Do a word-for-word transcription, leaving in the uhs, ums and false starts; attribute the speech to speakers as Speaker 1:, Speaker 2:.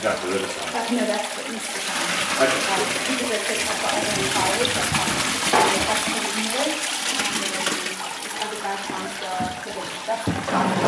Speaker 1: That's the other side.
Speaker 2: That, no, that's the Easter time.
Speaker 1: Okay.
Speaker 2: Um, because I think I've got other college, that's fine. That's the English, and then the other background's the, the, that's the